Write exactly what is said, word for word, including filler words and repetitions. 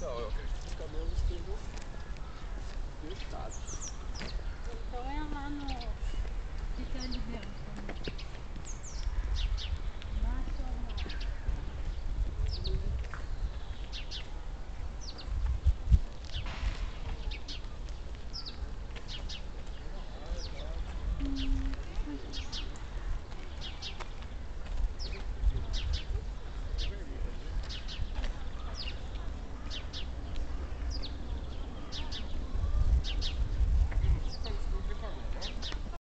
Não, eu acredito que os camelos estejam fechados. Então é lá no... Fica ali dentro.